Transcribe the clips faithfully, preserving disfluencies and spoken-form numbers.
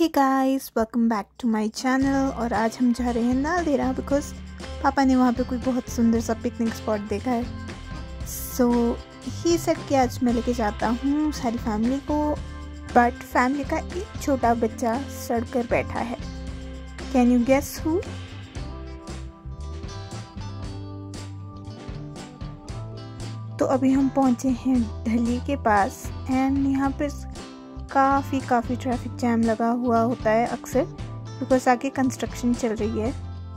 Hey guys, welcome back to my channel. और आज हम जा रहे हैं नालदेहरा बिकॉज पापा ने वहाँ पे कोई बहुत सुंदर सा पिकनिक स्पॉट देखा है। सो ही सेड कि आज मैं लेके जाता हूँ सारी फैमिली को, बट फैमिली का एक छोटा बच्चा सड़क पर बैठा है। Can you guess who? तो अभी हम पहुँचे हैं ढली के पास एंड यहाँ पर काफ़ी काफ़ी ट्रैफिक जैम लगा हुआ होता है अक्सर, बिकॉज आगे कंस्ट्रक्शन चल रही है।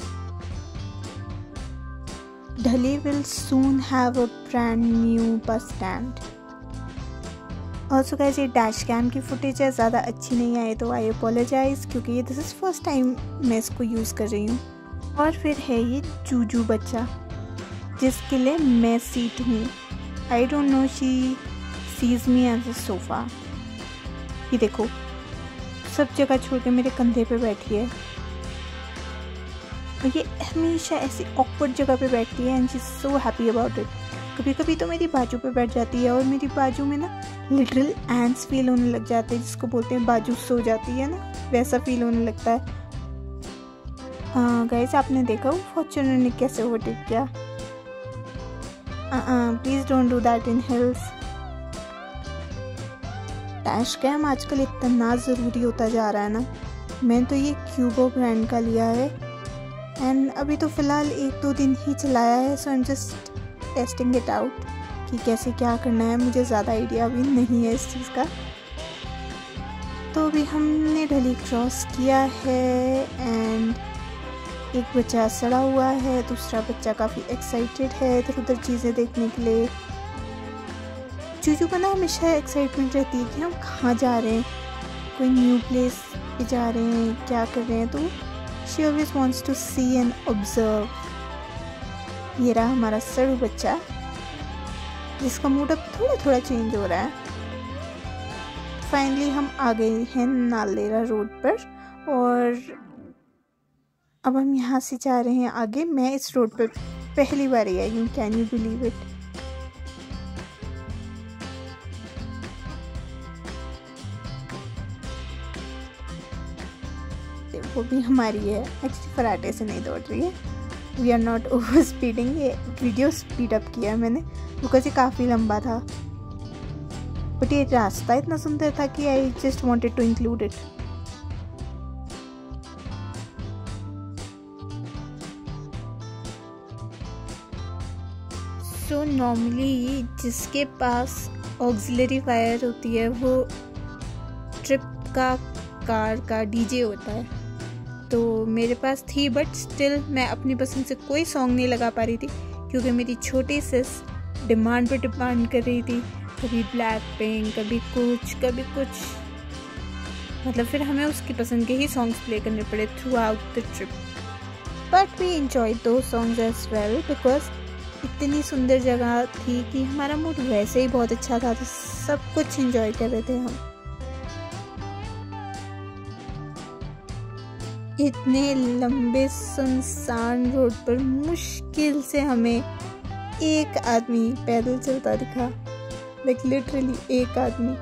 Dhalli will soon have a brand new bus stand. Also guys, ये डैश कैम की फुटेज है, ज़्यादा अच्छी नहीं आई तो आई अपोलोजाइज, क्योंकि ये दिस इज़ फर्स्ट टाइम मैं इसको यूज़ कर रही हूँ। और फिर है ये चूजू बच्चा जिसके लिए मैं सीट हूँ। I don't know, she sees me as a sofa. ये देखो, सब जगह छोड़ के मेरे कंधे पे बैठी है और ये हमेशा ऐसी ऑकवर्ड जगह पे बैठती है and she is so happy about it. कभी कभी तो मेरी बाजू पे बैठ जाती है और मेरी बाजू में ना लिटरल एंड्स फील होने लग जाते हैं, जिसको बोलते हैं बाजू सो जाती है ना, वैसा फील होने लगता है। हाँ गाइस, आपने देखा वो फॉर्च्यूनर ने कैसे ओवरटेक किया? Please don't do that in hills. Dash cam आजकल इतना ज़रूरी होता जा रहा है ना। मैं तो ये क्यूबो ब्रांड का लिया है एंड अभी तो फ़िलहाल एक दो दिन ही चलाया है, so I am just testing it out कि कैसे क्या करना है। मुझे ज़्यादा आइडिया अभी नहीं है इस चीज़ का। तो अभी हमने ढली क्रॉस किया है एंड एक बच्चा सड़ा हुआ है, दूसरा बच्चा काफ़ी एक्साइटेड है इधर उधर चीज़ें देखने के लिए। चूजू का ना हमेशा एक्साइटमेंट रहती है कि हम कहाँ जा रहे हैं, कोई न्यू प्लेस पे जा रहे हैं, क्या कर रहे हैं, तो she always wants to see and observe. ये रहा हमारा सड़ू बच्चा जिसका मूड अब थोड़ा थोड़ा चेंज हो रहा है। फाइनली हम आ गए हैं नालदेहरा रोड पर और अब हम यहाँ से जा रहे हैं आगे। मैं इस रोड पर पहली बार आई हूँ, कैन यू बिलीव इट? वो भी हमारी है, एक्चुअली फराटे से नहीं दौड़ रही है। We are not over speeding. ये वीडियो स्पीड अप किया मैंने बिकॉज ये काफ़ी लंबा था, बट ये रास्ता इतना सुंदर था कि I just wanted to include it. So normally जिसके पास ऑक्सिलरी वायर होती है वो ट्रिप का कार का डीजे होता है, तो मेरे पास थी, बट स्टिल मैं अपनी पसंद से कोई सॉन्ग नहीं लगा पा रही थी क्योंकि मेरी छोटी सिस डिमांड पे डिमांड कर रही थी, कभी ब्लैक पिंक, कभी कुछ कभी कुछ, मतलब फिर हमें उसकी पसंद के ही सॉन्ग्स प्ले करने पड़े throughout the trip. But we enjoyed दो सॉन्ग्स एज वेल बिकॉज इतनी सुंदर जगह थी कि हमारा मूड वैसे ही बहुत अच्छा था, तो सब कुछ एंजॉय कर रहे थे हम। इतने लंबे सुनसान रोड पर मुश्किल से हमें एक आदमी पैदल चलता दिखा, लाइक लिटरली एक आदमी।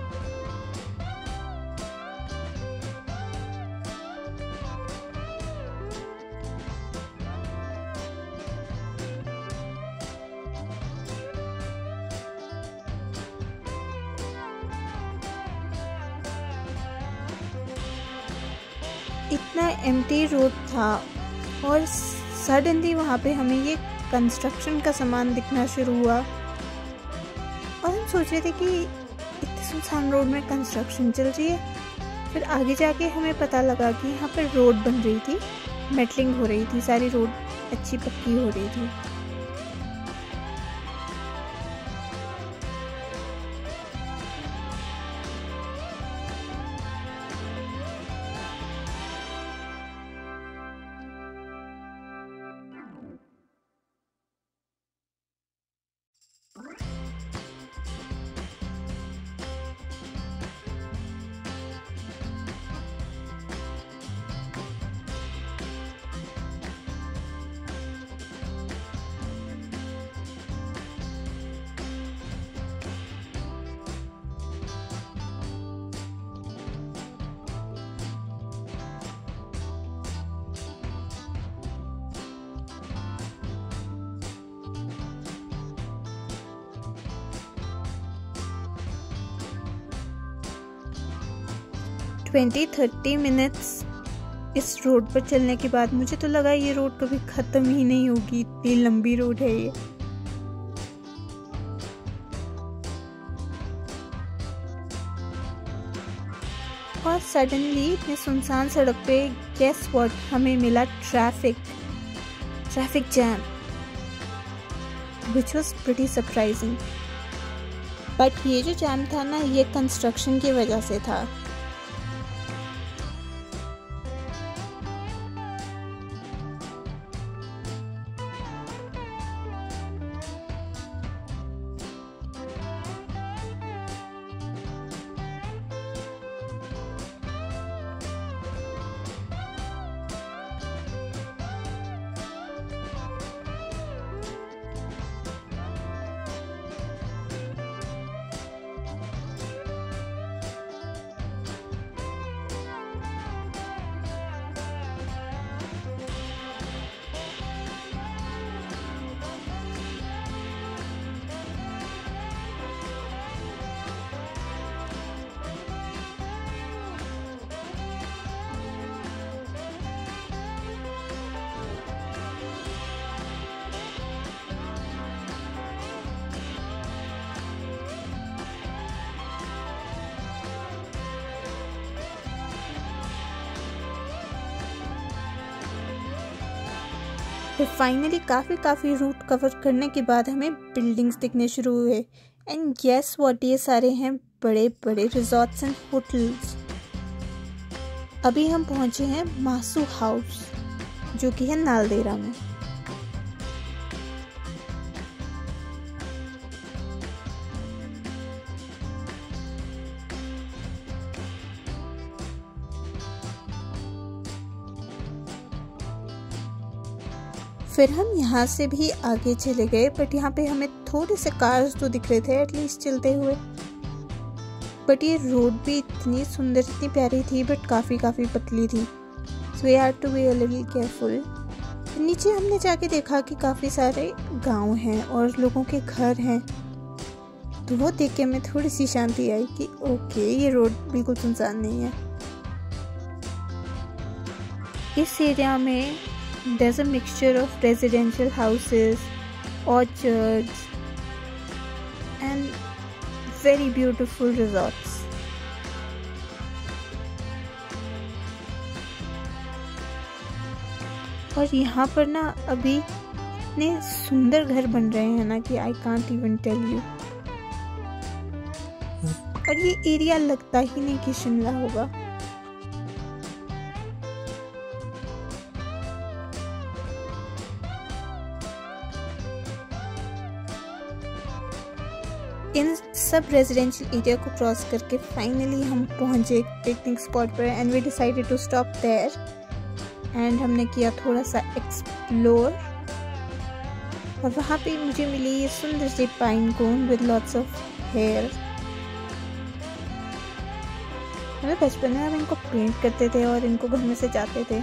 इतना एम्प्टी रोड था और सडनली वहाँ पे हमें ये कंस्ट्रक्शन का सामान दिखना शुरू हुआ और हम सोच रहे थे कि इतने सुनसान रोड में कंस्ट्रक्शन चल रही है। फिर आगे जाके हमें पता लगा कि यहाँ पर रोड बन रही थी, मेटलिंग हो रही थी, सारी रोड अच्छी पक्की हो रही थी। ट्वेंटी थर्टी मिनट्स इस रोड पर चलने के बाद मुझे तो लगा ये रोड कभी ख़त्म ही नहीं होगी, इतनी लंबी रोड है ये। और सडनली इतने सुनसान सड़क पे गेस व्हाट, हमें मिला traffic traffic jam, which was pretty surprising. But ये जो जैम था ना, ये कंस्ट्रक्शन की वजह से था। फिर फाइनली काफ़ी काफ़ी रूट कवर करने के बाद हमें बिल्डिंग्स दिखने शुरू हुए। एंड गेस व्हाट, ये सारे हैं बड़े बड़े रिजॉर्ट्स एंड होटल्स। अभी हम पहुंचे हैं मासू हाउस, जो कि है नालदेहरा में। फिर हम यहाँ से भी आगे चले गए, बट यहाँ पे हमें थोड़े से कार्स तो दिख रहे थे एटलीस्ट चलते हुए। बट ये रोड भी इतनी सुंदर, इतनी प्यारी थी, बट काफ़ी काफ़ी पतली थी, so we had to be a little careful. नीचे हमने जाके देखा कि काफ़ी सारे गांव हैं और लोगों के घर हैं, तो वो देख के हमें थोड़ी सी शांति आई कि ओके, ये रोड बिल्कुल सुनसान नहीं है। इस एरिया में there's a mixture of residential houses, orchards and very beautiful resorts. और यहाँ पर ना अभी इतने सुंदर घर बन रहे हैं ना कि I can't even tell you। और ये एरिया लगता ही नहीं कि शिमला होगा। इन सब रेजिडेंशियल एरिया को क्रॉस करके फाइनली हम पहुंचे पिकनिक स्पॉट पर and we decided to stop there. And हमने किया थोड़ा सा एक्सप्लोर, और वहाँ पे मुझे मिली ये सुंदर सी pine cone with lots of hair. हमें बचपन में हम इनको पेंट करते थे और इनको घर में से जाते थे।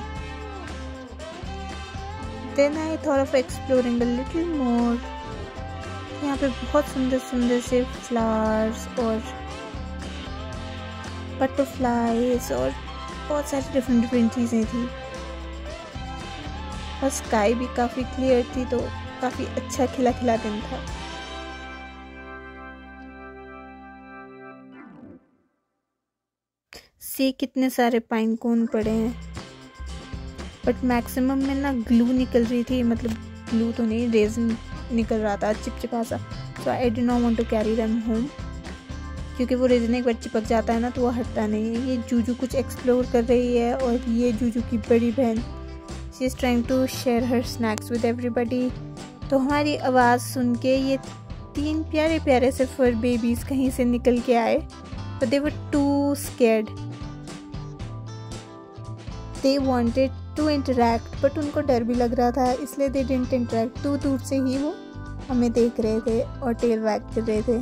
Then I thought of exploring a little more. यहाँ पे बहुत सुंदर सुंदर से फ्लावर्स और बटरफ्लाईज और बहुत सारी डिफरेंट डिफरेंट चीज़ें थी, और स्काई भी काफ़ी क्लियर थी, तो काफ़ी अच्छा खिला खिला दिन था। सी कितने सारे पाइन कोन पड़े हैं, बट मैक्सिमम में ना ग्लू निकल रही थी, मतलब ग्लू तो नहीं, रेजिन निकल रहा था चिपचिपा सा। So I did not want to carry them home, क्योंकि वो रेजिन एक बार चिपक जाता है ना तो वो हटता नहीं है। ये जूजू कुछ एक्सप्लोर कर रही है, और ये जूजू की बड़ी बहन, she is trying to share her snacks with everybody. तो हमारी आवाज़ सुन के ये तीन प्यारे प्यारे से फर बेबीज़ कहीं से निकल के आए, but they were too scared. They wanted to interact, but उनको डर भी लग रहा था, इसलिए they didn't interact. दूर दूर से ही वो हमें देख रहे थे और टेल वैग कर रहे थे।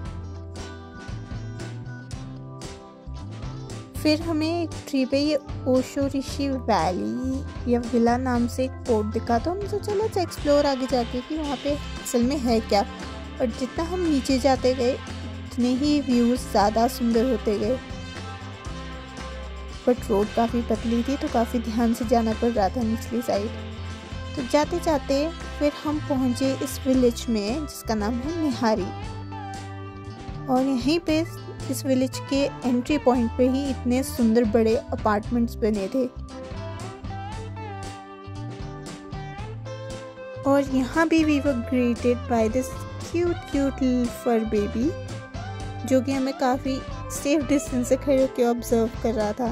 फिर हमें एक ट्री पे ये ओशो ऋषि वैली या विला नाम से एक पोर्ट दिखा, तो हमने सोचा चलो एक्सप्लोर आगे जाके कि वहाँ पे असल में है क्या। और जितना हम नीचे जाते गए उतने ही व्यूज़ ज़्यादा सुंदर होते गए। बट रोड काफ़ी पतली थी तो काफ़ी ध्यान से जाना पड़ रहा था निचली साइड। तो जाते जाते फिर हम पहुँचे इस विलेज में जिसका नाम है निहारी, और यहीं पे इस विलेज के एंट्री पॉइंट पे ही इतने सुंदर बड़े अपार्टमेंट्स बने थे। और यहाँ भी we were greeted by this cute cute little fur baby, जो कि हमें काफ़ी सेफ डिस्टेंस से खड़े होकर ऑब्जर्व कर रहा था।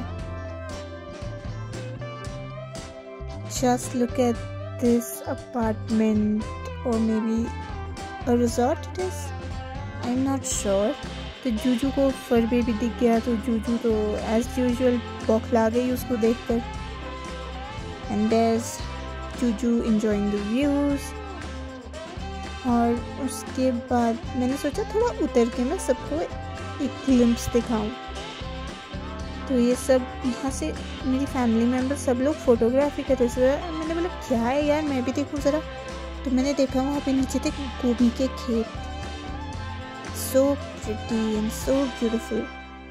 Just look at this apartment, or maybe a resort it is, I'm not sure। तो जूजू को फर बेबी दिख गया तो जूजू तो एज यूजुअल बौखला गई उसको देखकर। And there's Juju enjoying the views। और उसके बाद मैंने सोचा थोड़ा उतर के मैं सबको एक ग्लिम्प्स दिखाऊं। तो ये सब यहाँ से मेरी फैमिली मेम्बर सब लोग फोटोग्राफी कर रहे थे। मैंने बोला क्या है यार, मैं भी देखूं ज़रा। तो मैंने देखा वहाँ पे नीचे थे गोभी के खेत, so pretty and so beautiful.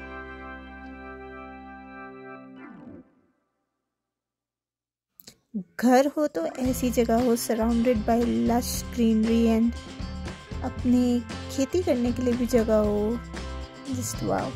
घर हो तो ऐसी जगह हो surrounded by lush greenery, and अपनी खेती करने के लिए भी जगह हो, जस्ट वाओ।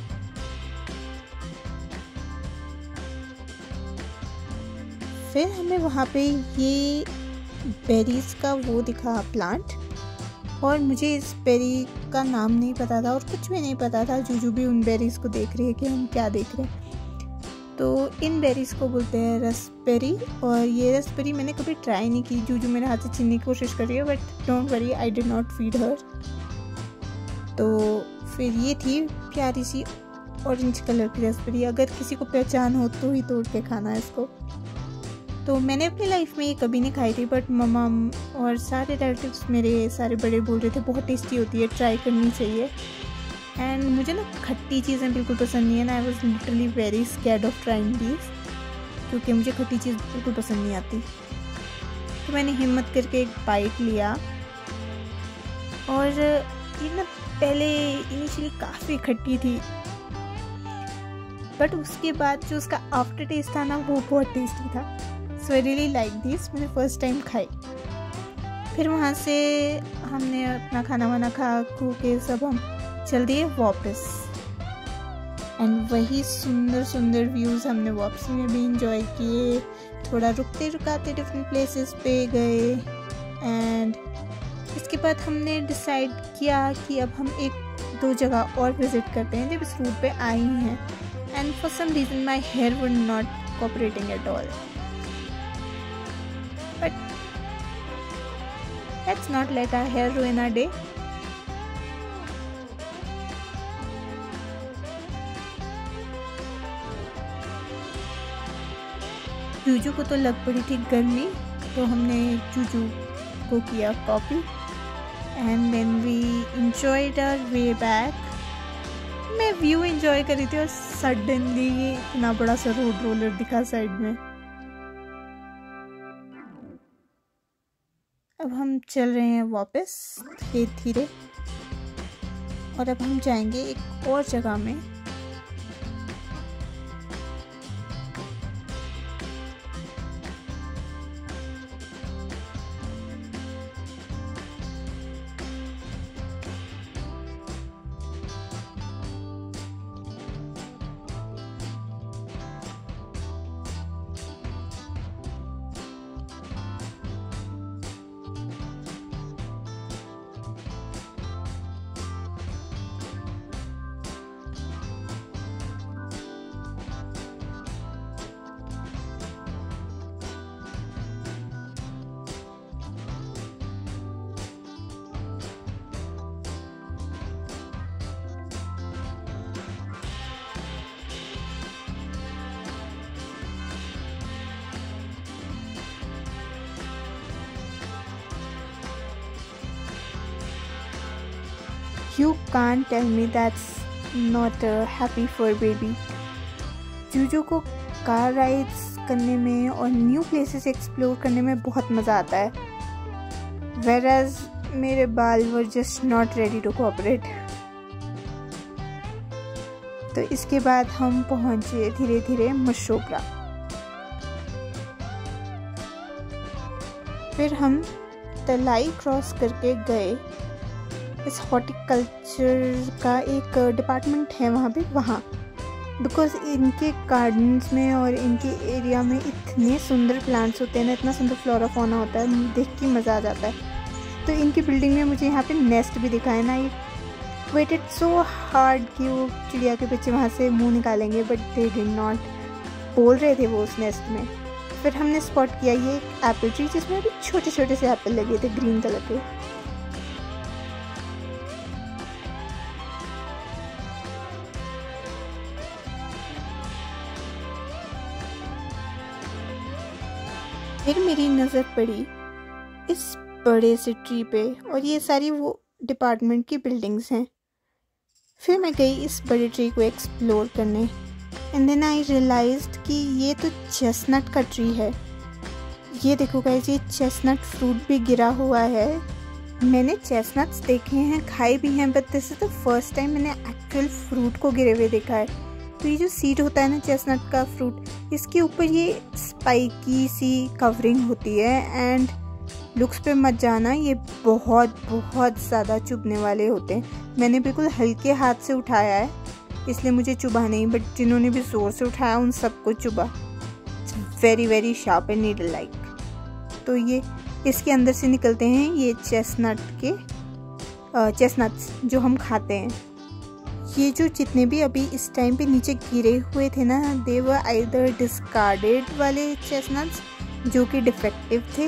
फिर हमें वहाँ पे ये बेरीज का वो दिखा प्लांट, और मुझे इस बेरी का नाम नहीं पता था और कुछ भी नहीं पता था। जूजू भी उन बेरीज को देख रही है कि हम क्या देख रहे हैं। तो इन बेरीज को बोलते हैं रसबेरी, और ये रसबेरी मैंने कभी ट्राई नहीं की। जूजू मेरे हाथ से छीनने की कोशिश कर रही है, but don't worry, I did not feed her. तो फिर ये थी प्यारी सी ऑरेंज कलर की रसबेरी। अगर किसी को पहचान हो तो ही तोड़ के खाना है इसको। तो मैंने अपनी लाइफ में ये कभी नहीं खाई थी, बट मम्मा और सारे रिलेटिव्स मेरे सारे बड़े बोल रहे थे बहुत टेस्टी होती है, ट्राई करनी चाहिए। एंड मुझे ना खट्टी चीज़ें बिल्कुल पसंद नहीं है, ना I was literally very scared of trying these, क्योंकि मुझे खट्टी चीज़ बिल्कुल पसंद नहीं आती। तो मैंने हिम्मत करके एक बाइट लिया, और ये ना पहले इनिशियली काफ़ी खट्टी थी, बट उसके बाद जो उसका आफ्टर टेस्ट था ना वो बहुत टेस्टी था। So I really like this. मैंने फर्स्ट टाइम खाई। फिर वहाँ से हमने अपना खाना वाना खा खू के सब हम चल दिए वापस, एंड वही सुंदर सुंदर व्यूज़ हमने वापसी में भी इंजॉय किए। थोड़ा रुकते रुकाते डिफरेंट प्लेसेस पे गए, एंड इसके बाद हमने डिसाइड किया कि अब हम एक दो जगह और विज़िट करते हैं जब इस रूट पे आई हैं। And for some reason my hair would not cooperating at all, but let's not let our hair ruin our day। Juju को तो लग पड़ी थी गर्मी, तो हमने जूजू को किया coffee, and then we enjoyed our way back. मैं व्यू इंजॉय कर रही थी और सडनली ये इतना बड़ा सा रोड रोलर दिखा साइड में। अब हम चल रहे हैं वापस धीरे धीरे, और अब हम जाएंगे एक और जगह में। You can't tell me that's not a happy fur baby। Juju को कार राइड्स करने में और न्यू प्लेसेस एक्सप्लोर करने में बहुत मज़ा आता है, whereas मेरे बाल were just not ready to cooperate। तो इसके बाद हम पहुंचे धीरे धीरे मशोबरा। फिर हम तलाई क्रॉस करके गए इस हॉर्टिकल्चर का एक डिपार्टमेंट है वहाँ पे, वहाँ बिकॉज इनके गार्डन्स में और इनके एरिया में इतने सुंदर प्लांट्स होते हैं ना, इतना सुंदर फ्लोरा फौना होता है, देख के मज़ा आ जाता है। तो इनकी बिल्डिंग में मुझे यहाँ पे नेस्ट भी दिखा है ना। ये वेटेड सो हार्ड कि वो चिड़िया के बच्चे वहाँ से मुंह निकालेंगे, बट दे डिड नॉट। बोल रहे थे वो उस नेस्ट में। फिर हमने स्पॉट किया ये एक एप्पल ट्री जिसमें अभी छोटे छोटे से एप्पल लगे थे ग्रीन कलर के। फिर मेरी नज़र पड़ी इस बड़े से ट्री पे और ये सारी वो डिपार्टमेंट की बिल्डिंग्स हैं। फिर मैं गई इस बड़े ट्री को एक्सप्लोर करने एंड देन आई रियलाइज्ड कि ये तो चेस्टनट का ट्री है। ये देखो गाइस, ये चेस्टनट फ्रूट भी गिरा हुआ है। मैंने चेस्टनट्स देखे हैं, खाए भी हैं, but this is the first time मैंने एक्चुअल फ्रूट को गिरे हुए देखा है। तो ये जो सीड होता है ना चेस्टनट का फ्रूट, इसके ऊपर ये स्पाइकी सी कवरिंग होती है एंड लुक्स पे मत जाना, ये बहुत बहुत ज़्यादा चुभने वाले होते हैं। मैंने बिल्कुल हल्के हाथ से उठाया है इसलिए मुझे चुभा नहीं, बट जिन्होंने भी ज़ोर से उठाया उन सबको चुभा। It's very very sharp and needle like. तो ये इसके अंदर से निकलते हैं ये चेस्टनट के चेस्टनट्स जो हम खाते हैं। ये जो जितने भी अभी इस टाइम पे नीचे गिरे हुए थे ना, दे वर आइदर डिस्कार्डेड वाले चेस्टनट्स जो कि डिफेक्टिव थे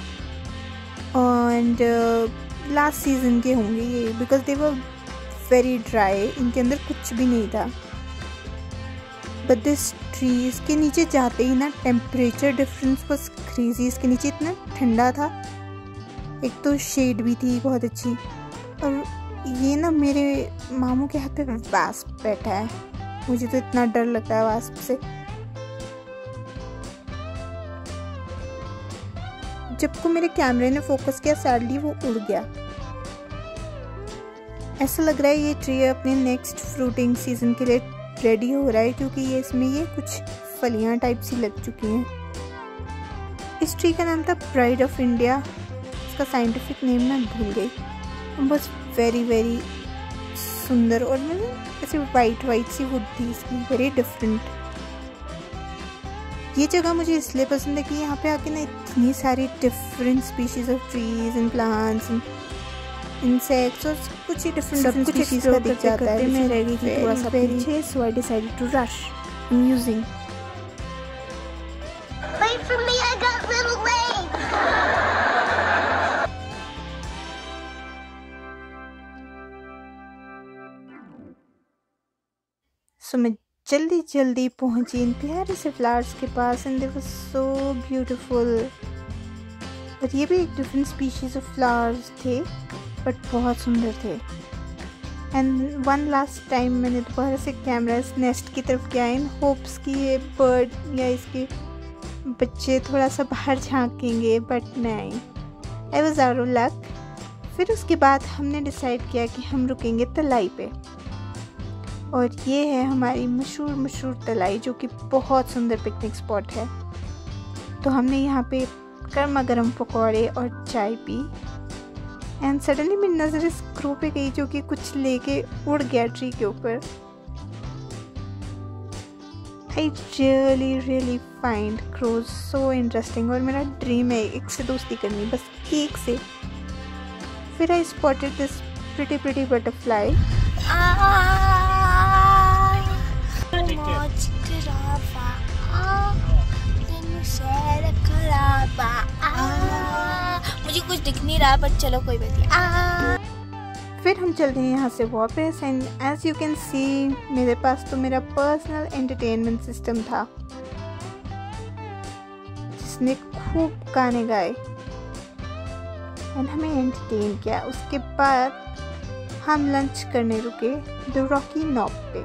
एंड लास्ट सीजन के होंगे ये, because they were very dry, इनके अंदर कुछ भी नहीं था। बट दिस ट्री, इसके नीचे जाते ही ना टेम्परेचर डिफरेंस वाज क्रेजी। इसके नीचे इतना ठंडा था, एक तो शेड भी थी बहुत अच्छी। और ये ना मेरे मामू के हाथ पे वास्प बैठा है, मुझे तो इतना डर लगता है वास्प से। जब को मेरे कैमरे ने फोकस किया सैडली वो उड़ गया। ऐसा लग रहा है ये ट्री अपने नेक्स्ट फ्रूटिंग सीजन के लिए रेडी हो रहा है, क्योंकि ये इसमें ये कुछ फलियां टाइप सी लग चुकी हैं। इस ट्री का नाम था प्राइड ऑफ इंडिया, इसका साइंटिफिक नेम मैं भूल गई। बस वेरी वेरी सुंदर और मतलब ऐसे वाइट वाइट सी वुड थी इसकी, वेरी डिफरेंट। ये जगह मुझे इसलिए पसंद है कि यहाँ पे आके ना इतनी सारी different species of trees and plants and insects और कुछ ही डिफरेंट सब कुछ चीज़ का दिख जाता है। मैं रह गई थी थोड़ा सा पीछे, so I decided to rush musing. Wait for me, I got little legs. सो मैं जल्दी जल्दी पहुंची इन प्यारे से फ्लावर्स के पास and they was so beautiful. और ये भी एक डिफरेंट स्पीशीज ऑफ फ्लावर्स थे बट बहुत सुंदर थे। एंड वन लास्ट टाइम मैंने दोबारा से कैमरा इस नेस्ट की तरफ किया इन होप्स कि ये बर्ड या इसके बच्चे थोड़ा सा बाहर झांकेंगे, बट नहीं, I was out of luck. फिर उसके बाद हमने डिसाइड किया कि हम रुकेंगे तलाई पे, और ये है हमारी मशहूर मशहूर तलाई जो कि बहुत सुंदर पिकनिक स्पॉट है। तो हमने यहाँ पे गर्मा गर्म पकौड़े और चाय पी एंड सडनली मेरी नज़र इस क्रो पे गई जो कि कुछ लेके उड़ गया ट्री के ऊपर। I really really find crows so interesting और मेरा ड्रीम है एक से दोस्ती करनी, बस एक से। फिर I spotted this pretty pretty butterfly. मुझे कुछ दिख नहीं रहा बट चलो कोई बात नहीं। फिर हम चलते हैं यहाँ से वापस and as you can see मेरे पास तो मेरा पर्सनल एंटरटेनमेंट सिस्टम था जिसने खूब गाने गाए एंड हमें एंटरटेन किया। उसके बाद हम लंच करने रुके द रॉकी नॉब पे।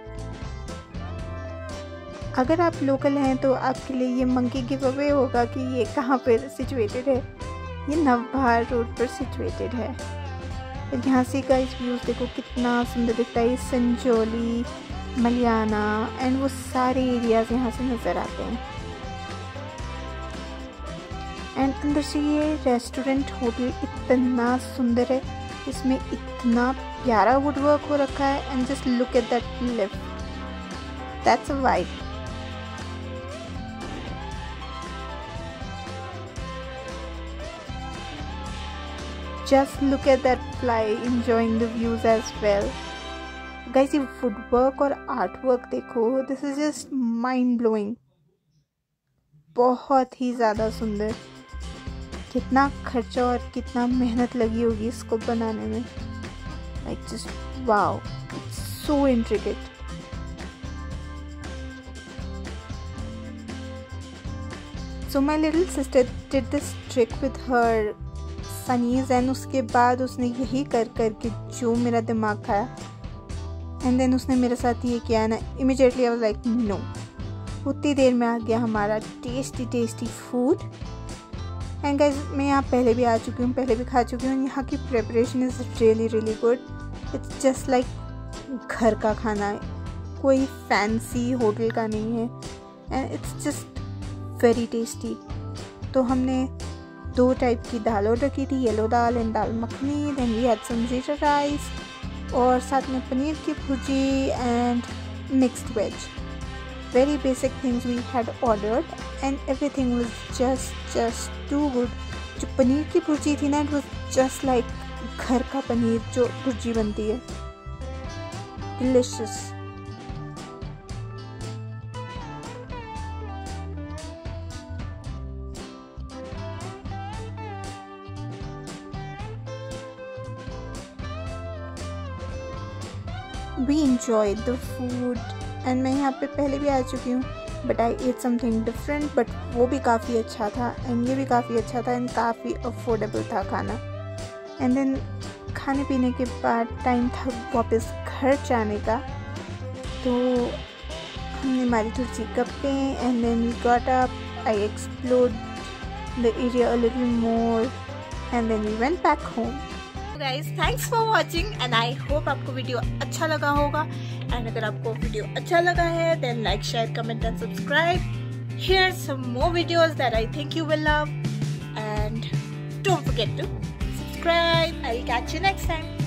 अगर आप लोकल हैं तो आपके लिए ये मंकी गिव अवे होगा कि ये कहाँ पर सिचुएटेड है। ये नवबहार रोड पर सिचुएटेड है। यहाँ से गाइस व्यूज़ देखो कितना सुंदर दिखता है। संजौली मलियाना एंड वो सारे एरियाज यहाँ से नज़र आते हैं। एंड अंदर से ये रेस्टोरेंट होटल इतना सुंदर है, इसमें इतना प्यारा वुड वर्क हो रखा है। And just look at that lift, that's a vibe. Just look at that fly enjoying the views as well. Guys, ये footwork और artwork देखो, this is just mind blowing. बहुत ही ज़्यादा सुंदर। कितना खर्चा और कितना मेहनत लगी होगी इसको बनाने में। Like just wow, it's so intricate. So my little sister did this trick with her sunnies and उसके बाद उसने यही कर कर के जो मेरा दिमाग खाया। एंड देन उसने मेरे साथ ये किया ना, immediately I was like no. उतनी देर में आ गया हमारा tasty tasty food. And guys, मैं यहाँ पहले भी आ चुकी हूँ, पहले भी खा चुकी हूँ। यहाँ की preparation is really really good. It's just like घर का खाना है, कोई फैंसी होटल का नहीं है। And it's just very tasty. तो हमने दो टाइप की दाल ऑर्डर रखी थी, yellow dal and dal makhani. Then we had some jeera rice और साथ में पनीर की भुजी and mixed veg. Very basic things we had ordered and everything was just just too good. जो पनीर की भुजी थी ना, इट वाज जस्ट लाइक घर का पनीर जो भुजी बनती है, delicious. We enjoyed the food and मैं यहाँ पे पहले भी आ चुकी हूँ, but I ate something different, but वो भी काफ़ी अच्छा था and ये भी काफ़ी अच्छा था and काफ़ी affordable था खाना। and then खाने पीने के बाद टाइम था वापस घर जाने का। तो हमने मारी थोड़ी गप्पे and then we got up, I explored the area a little more and then we went back home. Guys, thanks for watching and I hope आपको वीडियो अच्छा लगा होगा। एंड अगर आपको वीडियो अच्छा लगा है then like, share, comment and subscribe. Here some more videos that I think you will love and don't forget to subscribe. I will catch you next time.